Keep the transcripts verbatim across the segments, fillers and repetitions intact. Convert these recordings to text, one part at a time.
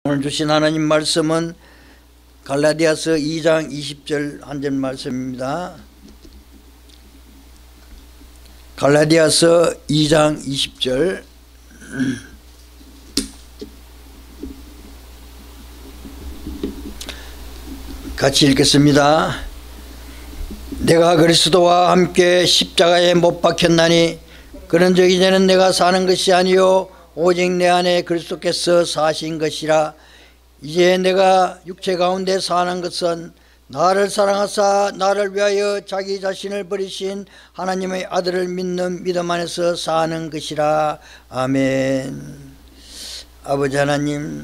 오늘 주신 하나님 말씀은 갈라디아서 이 장 이십 절 한 절 말씀입니다. 갈라디아서 이 장 이십 절 같이 읽겠습니다. 내가 그리스도와 함께 십자가에 못 박혔나니 그런즉 이제는 내가 사는 것이 아니요 오직 내 안에 그리스도께서 사신 것이라. 이제 내가 육체 가운데 사는 것은 나를 사랑하사 나를 위하여 자기 자신을 버리신 하나님의 아들을 믿는 믿음 안에서 사는 것이라. 아멘. 아버지 하나님,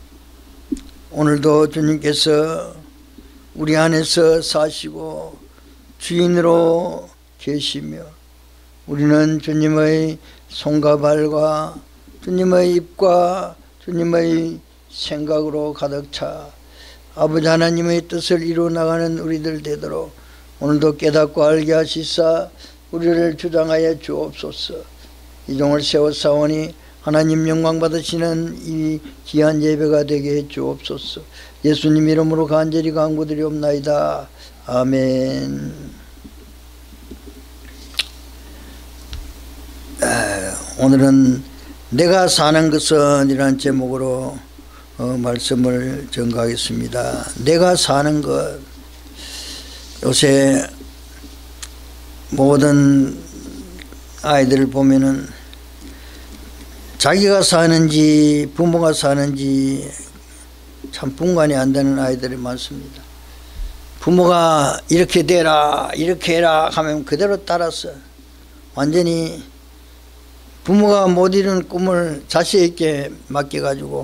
오늘도 주님께서 우리 안에서 사시고 주인으로 계시며 우리는 주님의 손과 발과 주님의 입과 주님의 생각으로 가득 차 아버지 하나님의 뜻을 이루어 나가는 우리들 되도록 오늘도 깨닫고 알게 하시사 우리를 주장하여 주옵소서. 이 종을 세워 사오니 하나님 영광 받으시는 이 귀한 예배가 되게 해 주옵소서. 예수님 이름으로 간절히 간구드리옵나이다. 아멘. 아, 오늘은 내가 사는 것은 이라는 제목으로 어, 말씀을 전가하겠습니다. 내가 사는 것. 요새 모든 아이들을 보면은 자기가 사는지 부모가 사는지 참 분간이 안 되는 아이들이 많습니다. 부모가 이렇게 되라 이렇게 해라 하면 그대로 따라서 완전히 부모가 못 이루는 꿈을 자식에게 맡겨가지고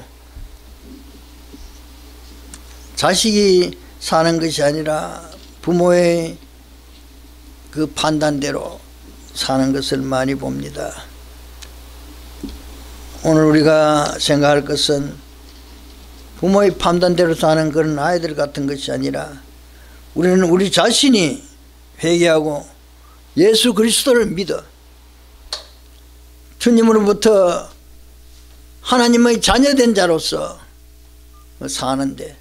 자식이 사는 것이 아니라 부모의 그 판단대로 사는 것을 많이 봅니다. 오늘 우리가 생각할 것은 부모의 판단대로 사는 그런 아이들 같은 것이 아니라 우리는 우리 자신이 회개하고 예수 그리스도를 믿어 주님으로부터 하나님의 자녀된 자로서 사는데,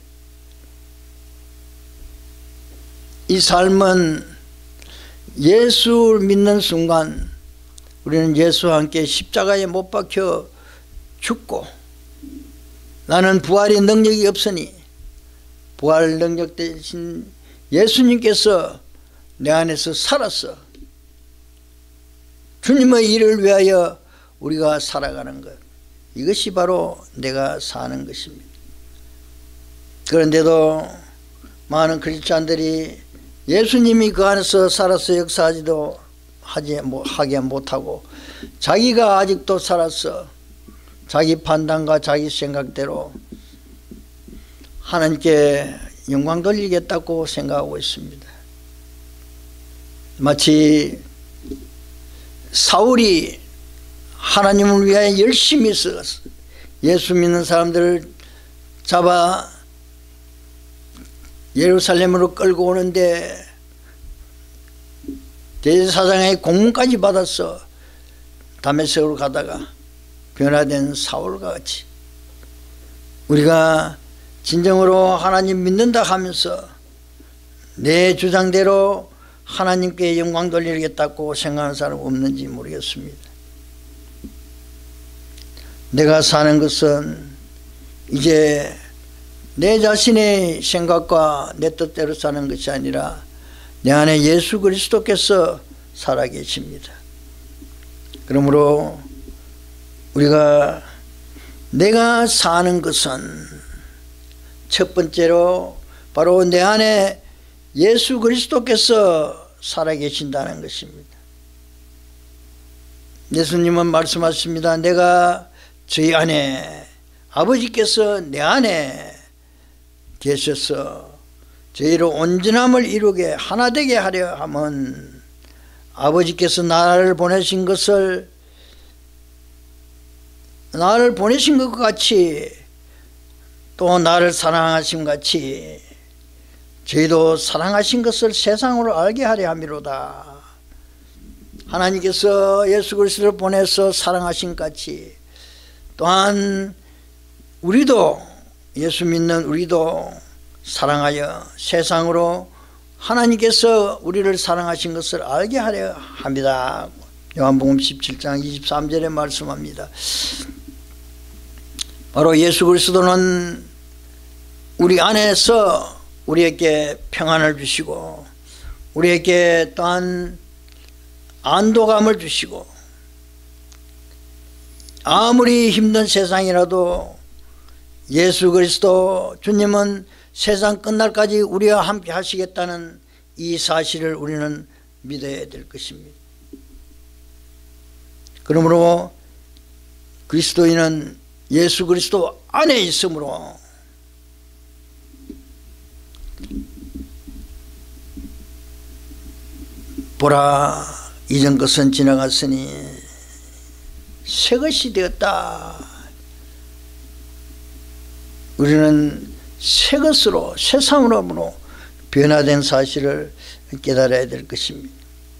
이 삶은 예수를 믿는 순간 우리는 예수와 함께 십자가에 못 박혀 죽고, 나는 부활의 능력이 없으니 부활 능력 대신 예수님께서 내 안에서 살아서 주님의 일을 위하여 우리가 살아가는 것, 이것이 바로 내가 사는 것입니다. 그런데도 많은 크리스찬들이 예수님이 그 안에서 살아서 역사하지도 하지, 뭐, 하게 못하고 자기가 아직도 살아서 자기 판단과 자기 생각대로 하나님께 영광 돌리겠다고 생각하고 있습니다. 마치 사울이 하나님을 위하여 열심히 써서 예수 믿는 사람들을 잡아 예루살렘으로 끌고 오는데 대제사장의 공문까지 받아서 다메섹으로 가다가 변화된 사울과 같이 우리가 진정으로 하나님 믿는다 하면서 내 주장대로 하나님께 영광 돌리겠다고 생각하는 사람 없는지 모르겠습니다. 내가 사는 것은 이제 내 자신의 생각과 내 뜻대로 사는 것이 아니라 내 안에 예수 그리스도께서 살아계십니다. 그러므로 우리가 내가 사는 것은 첫 번째로 바로 내 안에 예수 그리스도께서 살아계신다는 것입니다. 예수님은 말씀하십니다. 내가 저희 안에, 아버지께서 내 안에 계셔서 저희로 온전함을 이루게 하나 되게 하려 하면 아버지께서 나를 보내신 것을 나를 보내신 것 같이 또 나를 사랑하신 같이 저희도 사랑하신 것을 세상으로 알게 하려 함이로다. 하나님께서 예수 그리스도를 보내서 사랑하신 같이 또한 우리도 예수 믿는 우리도 사랑하여 세상으로 하나님께서 우리를 사랑하신 것을 알게 하려 합니다. 요한복음 십칠 장 이십삼 절에 말씀합니다. 바로 예수 그리스도는 우리 안에서 우리에게 평안을 주시고 우리에게 또한 안도감을 주시고 아무리 힘든 세상이라도 예수 그리스도 주님은 세상 끝날까지 우리와 함께 하시겠다는 이 사실을 우리는 믿어야 될 것입니다. 그러므로 그리스도인은 예수 그리스도 안에 있으므로 보라 이전 것은 지나갔으니 새 것이 되었다. 우리는 새 것으로 새 사람으로 변화된 사실을 깨달아야 될 것입니다.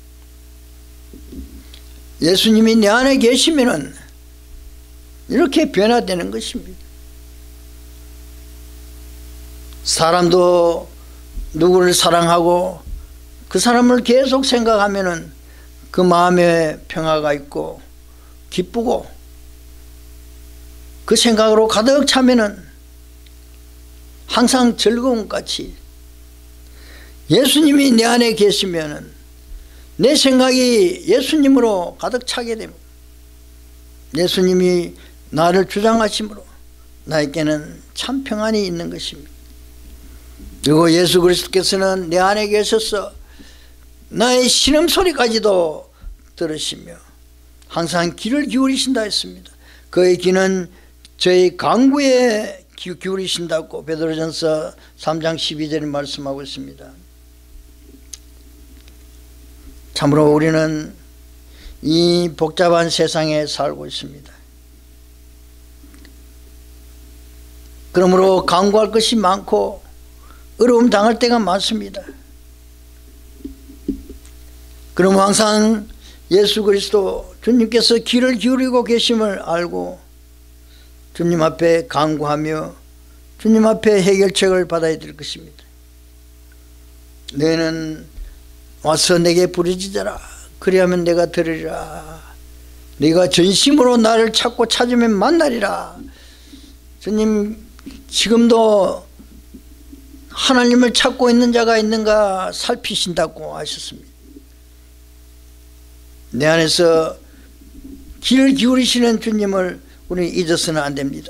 예수님이 내 안에 계시면은 이렇게 변화되는 것입니다. 사람도 누구를 사랑하고 그 사람을 계속 생각하면은 그 마음에 평화가 있고 기쁘고 그 생각으로 가득 차면은 항상 즐거움 같이 예수님이 내 안에 계시면은 내 생각이 예수님으로 가득 차게 됩니다. 예수님이 나를 주장하심으로 나에게는 참 평안이 있는 것입니다. 그리고 예수 그리스도께서는 내 안에 계셔서 나의 신음소리까지도 들으시며 항상 귀를 기울이신다 했습니다. 그의 귀는 저희 간구에 기울이신다고 베드로전서 삼 장 십이 절에 말씀하고 있습니다. 참으로 우리는 이 복잡한 세상에 살고 있습니다. 그러므로 간구할 것이 많고 어려움 당할 때가 많습니다. 그럼 항상 예수 그리스도 주님께서 귀를 기울이고 계심을 알고 주님 앞에 간구하며 주님 앞에 해결책을 받아야 될 것입니다. 너희는 와서 내게 부르짖어라. 그리하면 내가 들으리라. 네가 전심으로 나를 찾고 찾으면 만나리라. 주님 지금도 하나님을 찾고 있는 자가 있는가 살피신다고 하셨습니다. 내 안에서 귀를 기울이시는 주님을 우리는 잊어서는 안 됩니다.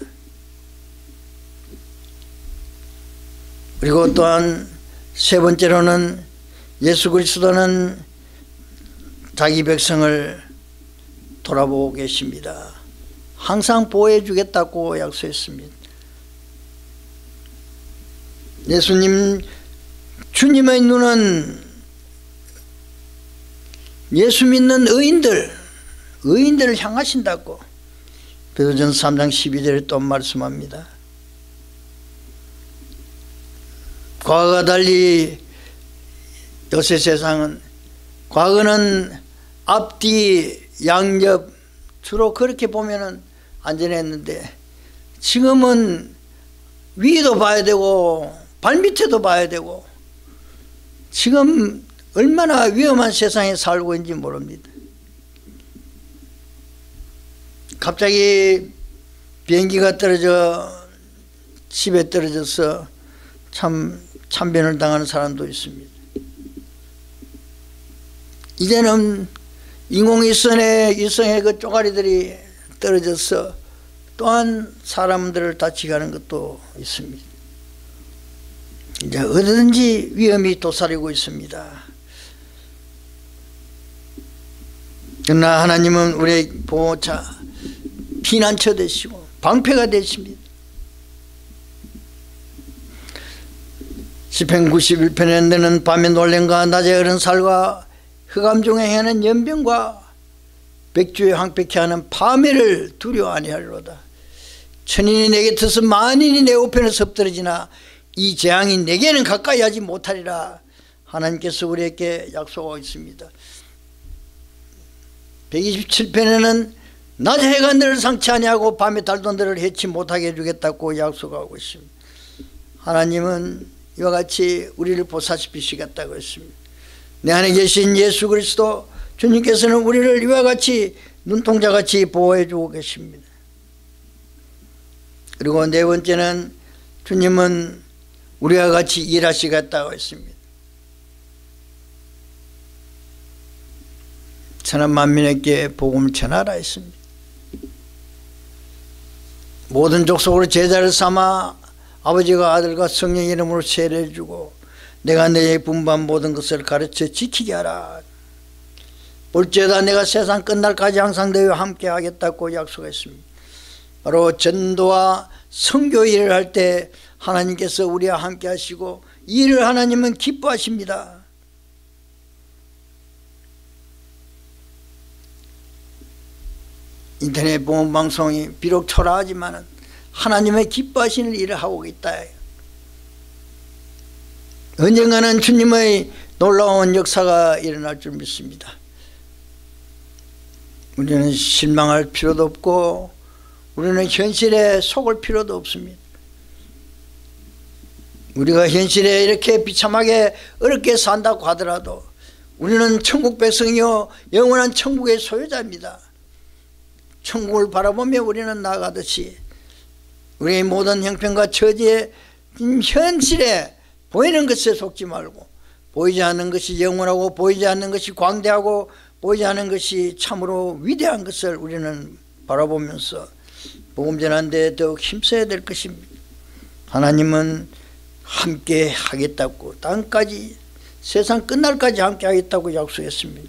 그리고 또한 세 번째로는 예수 그리스도는 자기 백성을 돌아보고 계십니다. 항상 보호해 주겠다고 약속했습니다. 예수님 주님의 눈은 예수 믿는 의인들 의인들을 향하신다고 베드로전서 삼 장 십이 절에 또 말씀합니다. 과거와 달리 요새 세상은 과거는 앞뒤 양옆 주로 그렇게 보면은 안전했는데 지금은 위도 봐야 되고 발밑에도 봐야 되고 지금 얼마나 위험한 세상에 살고 있는지 모릅니다. 갑자기 비행기가 떨어져 집에 떨어져서 참 참변을 당하는 사람도 있습니다. 이제는 인공위성의 위성의 그 쪼가리들이 떨어져서 또한 사람들을 다치게 하는 것도 있습니다. 이제 어디든지 위험이 도사리고 있습니다. 그러나 하나님은 우리의 보호자, 피난처 되시고 방패가 되십니다. 시편 구십일 편에 너는 밤에 놀램과 낮에 흐른 살과 흑암 중에 행하는 연병과 백주에 황폐케 하는 파멸을 두려워 아니하리로다. 천인이 내게 터서 만인이 내 우편에 섭떨어지나 이 재앙이 내게는 가까이 하지 못하리라. 하나님께서 우리에게 약속하고 있습니다. 백이십칠 편에는 낮에 해가 너를 상치 아니하고 밤에 달도 너를 해치 못하게 해주겠다고 약속하고 있습니다. 하나님은 이와 같이 우리를 보살피시겠다고 했습니다. 내 안에 계신 예수 그리스도 주님께서는 우리를 이와 같이 눈동자같이 보호해 주고 계십니다. 그리고 네 번째는 주님은 우리와 같이 일하시겠다고 했습니다. 천하 만민에게 복음을 전하라 했습니다. 모든 족속으로 제자를 삼아 아버지가 아들과 성령 이름으로 세례해 주고 내가 너희에 분부한 모든 것을 가르쳐 지키게 하라. 볼지어다 내가 세상 끝날까지 항상 너희와 함께 하겠다고 약속했습니다. 바로 전도와 선교 일을 할 때 하나님께서 우리와 함께 하시고 이 일을 하나님은 기뻐하십니다. 인터넷 보험 방송이 비록 초라하지만 하나님의 기뻐하시는 일을 하고 있다. 언젠가는 주님의 놀라운 역사가 일어날 줄 믿습니다. 우리는 실망할 필요도 없고 우리는 현실에 속을 필요도 없습니다. 우리가 현실에 이렇게 비참하게 어렵게 산다고 하더라도 우리는 천국 백성이요 영원한 천국의 소유자입니다. 천국을 바라보며 우리는 나아가듯이 우리의 모든 형편과 처지에 현실에 보이는 것에 속지 말고 보이지 않는 것이 영원하고 보이지 않는 것이 광대하고 보이지 않는 것이 참으로 위대한 것을 우리는 바라보면서 복음 전하는 데 더욱 힘써야 될 것입니다. 하나님은 함께 하겠다고 땅까지 세상 끝날까지 함께 하겠다고 약속했습니다.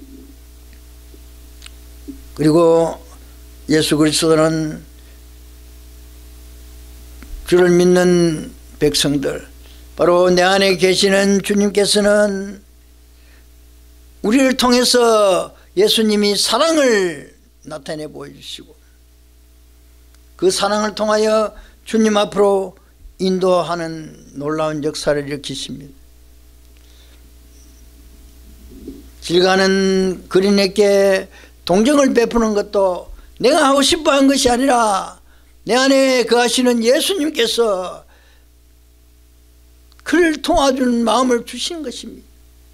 그리고 예수 그리스도는 주를 믿는 백성들 바로 내 안에 계시는 주님께서는 우리를 통해서 예수님이 사랑을 나타내 보여주시고 그 사랑을 통하여 주님 앞으로 인도하는 놀라운 역사를 일으키십니다. 길 가는 그린에게 동정을 베푸는 것도 내가 하고 싶어 한 것이 아니라 내 안에 거하시는 예수님께서 그를 도와주는 마음을 주신 것입니다.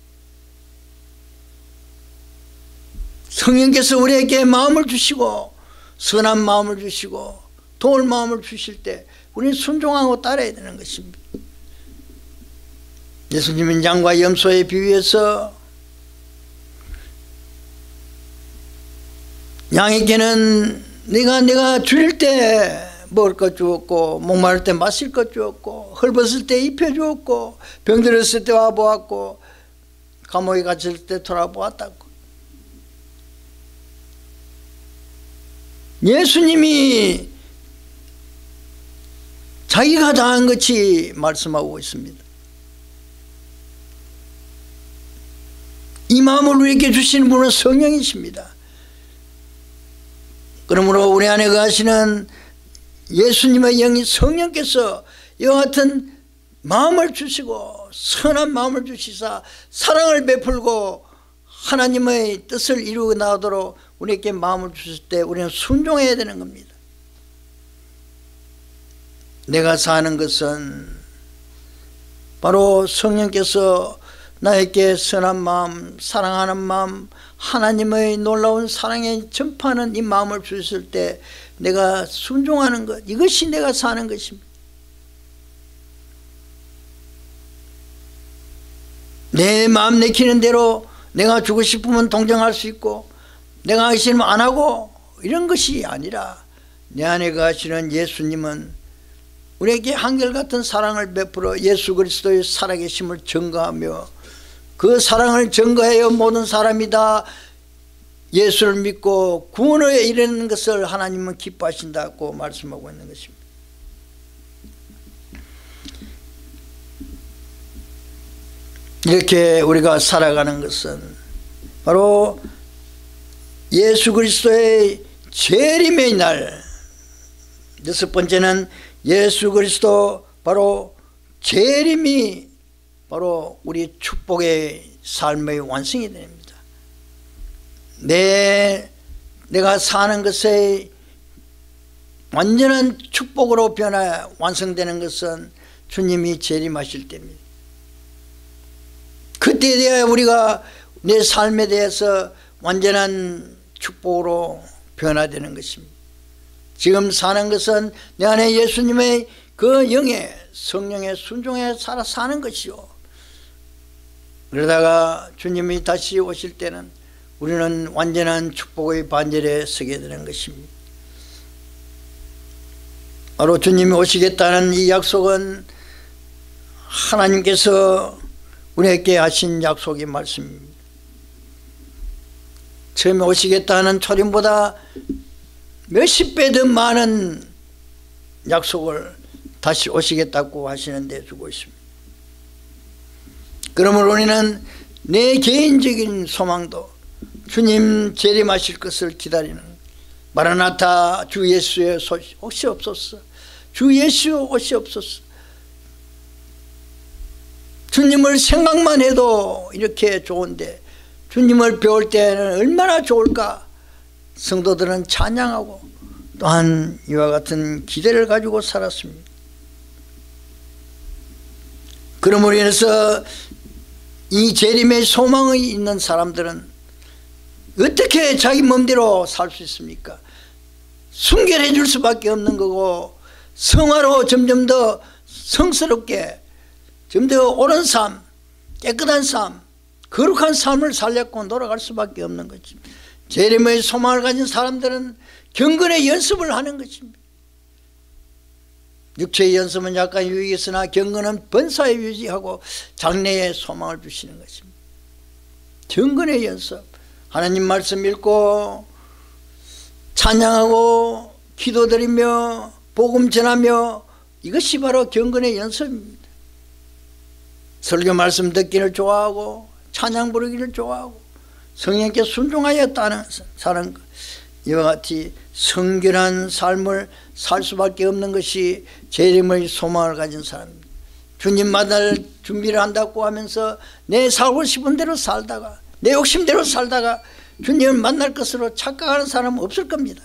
성령께서 우리에게 마음을 주시고 선한 마음을 주시고 도울 마음을 주실 때 우리는 순종하고 따라야 되는 것입니다. 예수님은 양과 염소에 비유해서 양에게는 네가 내가 줄일 때 먹을 것 주었고 목마를 때 마실 것 주었고 헐벗을 때 입혀주었고 병들었을 때 와보았고 감옥에 갇힐 때 돌아보았다고. 예수님이 자기가 당한 것이 말씀하고 있습니다. 이 마음을 우리에게 주시는 분은 성령이십니다. 그러므로 우리 안에 거하시는 예수님의 영이 성령께서 이와 같은 마음을 주시고 선한 마음을 주시사 사랑을 베풀고 하나님의 뜻을 이루어 나가도록 우리에게 마음을 주실 때 우리는 순종해야 되는 겁니다. 내가 사는 것은 바로 성령께서 나에게 선한 마음, 사랑하는 마음, 하나님의 놀라운 사랑에 전파하는 이 마음을 주셨을 때 내가 순종하는 것, 이것이 내가 사는 것입니다. 내 마음 내키는 대로 내가 주고 싶으면 동정할 수 있고 내가 하기 싫으면 안 하고 이런 것이 아니라 내 안에 거하시는 예수님은 우리에게 한결같은 사랑을 베풀어 예수 그리스도의 살아계심을 증거하며 그 사랑을 증거하여 모든 사람이 다 예수를 믿고 구원에 이르는 것을 하나님은 기뻐하신다고 말씀하고 있는 것입니다. 이렇게 우리가 살아가는 것은 바로 예수 그리스도의 재림의 날, 여섯 번째는 예수 그리스도 바로 재림이 바로 우리 축복의 삶의 완성이 됩니다. 내 내가 사는 것의 완전한 축복으로 변화 완성되는 것은 주님이 재림하실 때입니다. 그때에 대해 우리가 내 삶에 대해서 완전한 축복으로 변화되는 것입니다. 지금 사는 것은 내 안에 예수님의 그 영의 성령의 순종에 살아 사는 것이요, 그러다가 주님이 다시 오실 때는 우리는 완전한 축복의 반열에 서게 되는 것입니다. 바로 주님이 오시겠다는 이 약속은 하나님께서 우리에게 하신 약속의 말씀입니다. 처음에 오시겠다는 초림보다 몇십 배 더 많은 약속을 다시 오시겠다고 하시는 데 주고 있습니다. 그러므로 우리는 내 개인적인 소망도 주님 재림하실 것을 기다리는 마라나타 주 예수의 소식 오시옵소서, 주 예수 오시옵소서. 주님을 생각만 해도 이렇게 좋은데 주님을 배울 때는 얼마나 좋을까. 성도들은 찬양하고 또한 이와 같은 기대를 가지고 살았습니다. 그러므로 인해서 이 재림의 소망이 있는 사람들은 어떻게 자기 몸대로 살 수 있습니까? 순결해 줄 수밖에 없는 거고, 성화로 점점 더 성스럽게, 좀 더 옳은 삶, 깨끗한 삶, 거룩한 삶을 살려고 돌아갈 수밖에 없는 거지. 재림의 소망을 가진 사람들은 경건의 연습을 하는 것입니다. 육체의 연습은 약간 유익했으나 경건은 번사에 유지하고 장래의 소망을 주시는 것입니다. 경건의 연습, 하나님 말씀 읽고 찬양하고 기도드리며 복음 전하며, 이것이 바로 경건의 연습입니다. 설교 말씀 듣기를 좋아하고 찬양 부르기를 좋아하고 성령께 순종하여 따는 사는 것, 이와 같이 성결한 삶을 살 수밖에 없는 것이 재림의 소망을 가진 사람입니다. 주님 만날 준비를 한다고 하면서 내 살고 싶은 대로 살다가, 내 욕심대로 살다가 주님을 만날 것으로 착각하는 사람은 없을 겁니다.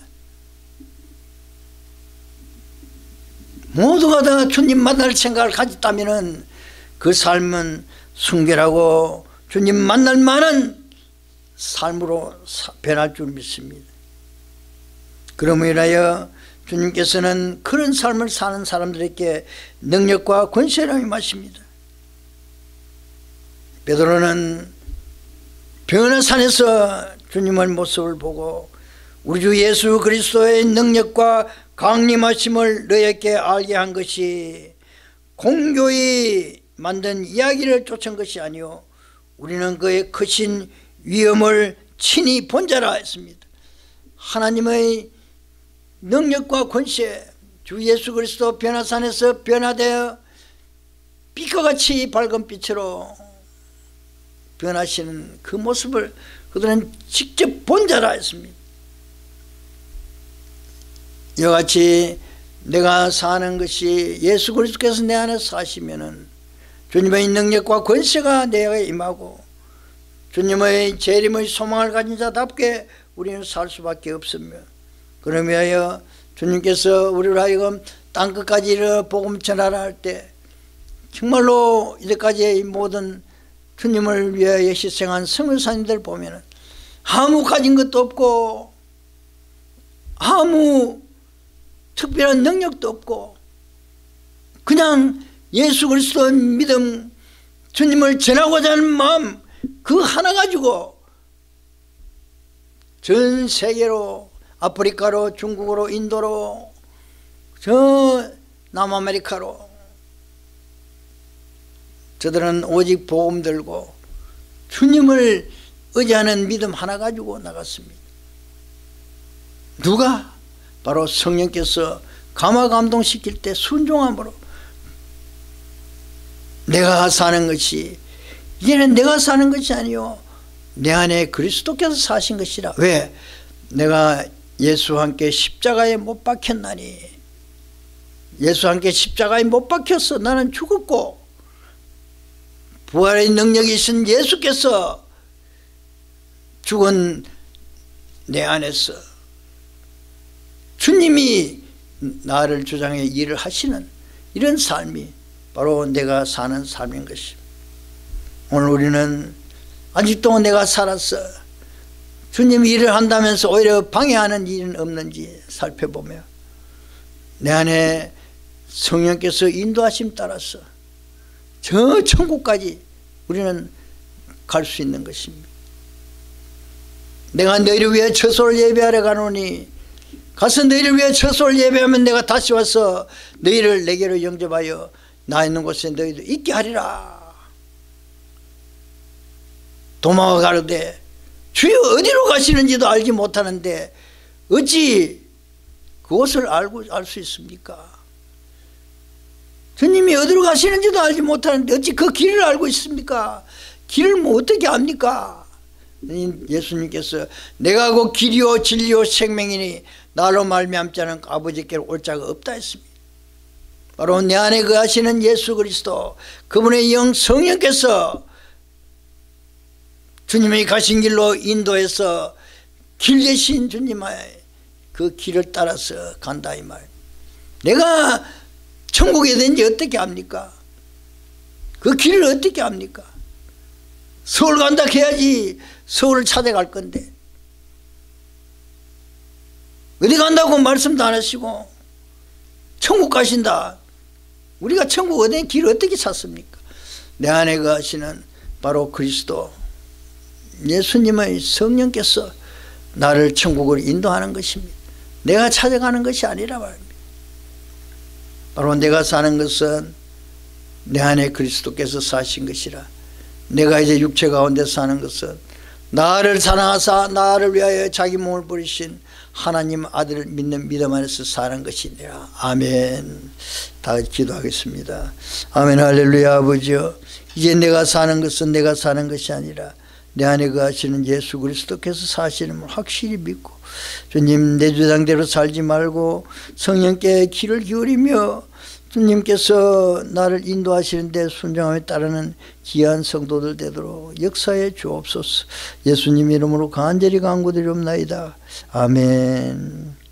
모두가 다 주님 만날 생각을 가졌다면 그 삶은 순결하고 주님 만날 만한 삶으로 변할 줄 믿습니다. 그러므로 인하여 주님께서는 그런 삶을 사는 사람들에게 능력과 권세를 임하십니다. 베드로는 변화산에서 주님의 모습을 보고 우리 주 예수 그리스도의 능력과 강림하심을 너희에게 알게 한 것이 공교히 만든 이야기를 쫓은 것이 아니요 우리는 그의 크신 위엄을 친히 본 자라 했습니다. 하나님의 능력과 권세, 주 예수 그리스도 변화산에서 변화되어 빛과 같이 밝은 빛으로 변하시는 그 모습을 그들은 직접 본 자라 했습니다. 이와 같이 내가 사는 것이 예수 그리스도께서 내 안에 사시면은 주님의 능력과 권세가 내게 임하고 주님의 재림의 소망을 가진 자답게 우리는 살 수밖에 없으며, 그러므로 주님께서 우리를 하여금 땅끝까지 이르러 복음 전하라 할 때 정말로 이제까지의 모든 주님을 위하여 희생한 선교사님들 보면은 아무 가진 것도 없고 아무 특별한 능력도 없고 그냥 예수 그리스도 믿음, 주님을 전하고자 하는 마음 그 하나 가지고 전 세계로, 아프리카로, 중국으로, 인도로, 저 남아메리카로 저들은 오직 복음 들고 주님을 의지하는 믿음 하나 가지고 나갔습니다. 누가? 바로 성령께서 감화 감동시킬 때 순종함으로 내가 사는 것이 이제는 내가 사는 것이 아니요 내 안에 그리스도께서 사신 것이라. 왜? 내가 예수와 함께 십자가에 못 박혔나니, 예수와 함께 십자가에 못 박혔어. 나는 죽었고 부활의 능력이 있은 예수께서 죽은 내 안에서 주님이 나를 주장해 일을 하시는 이런 삶이 바로 내가 사는 삶인 것입니다. 오늘 우리는 아직도 내가 살았어, 주님이 일을 한다면서 오히려 방해하는 일은 없는지 살펴보며 내 안에 성령께서 인도하심 따라서 저 천국까지 우리는 갈 수 있는 것입니다. 내가 너희를 위해 처소를 예배하러 가노니 가서 너희를 위해 처소를 예배하면 내가 다시 와서 너희를 내게로 영접하여 나 있는 곳에 너희도 있게 하리라. 도마가 가로되 주여 어디로 가시는지도 알지 못하는데 어찌 그곳을 알고 알 수 있습니까? 주님이 어디로 가시는지도 알지 못하는데 어찌 그 길을 알고 있습니까? 길을 뭐 어떻게 압니까? 예수님께서 내가 곧 길이요 진리요 생명이니 나로 말미암지 않은 아버지께로 올 자가 없다 했습니다. 바로 내 안에 거하시는 예수 그리스도, 그분의 영 성령께서 주님이 가신 길로 인도해서 길 대신 주님의 그 길을 따라서 간다 이 말. 내가 천국에 된지 어떻게 압니까? 그 길을 어떻게 압니까? 서울 간다 해야지 서울을 찾아갈 건데 어디 간다고 말씀도 안 하시고 천국 가신다. 우리가 천국 어디 길을 어떻게 찾습니까? 내 안에 거하시는 바로 그리스도 예수님의 성령께서 나를 천국을 인도하는 것입니다. 내가 찾아가는 것이 아니라 말입니다. 바로 내가 사는 것은 내 안에 그리스도께서 사신 것이라. 내가 이제 육체 가운데 사는 것은 나를 사랑하사 나를 위하여 자기 몸을 버리신 하나님 아들을 믿는 믿음 안에서 사는 것이니라. 아멘. 다 같이 기도하겠습니다. 아멘. 할렐루야. 아버지여, 이제 내가 사는 것은 내가 사는 것이 아니라 내 안에 거하시는 예수 그리스도께서 사시는 걸 확실히 믿고 주님 내 주장대로 살지 말고 성령께 귀를 기울이며 주님께서 나를 인도하시는데 순종함에 따르는 귀한 성도들 되도록 역사해 주옵소서. 예수님 이름으로 간절히 간구드리옵나이다. 아멘.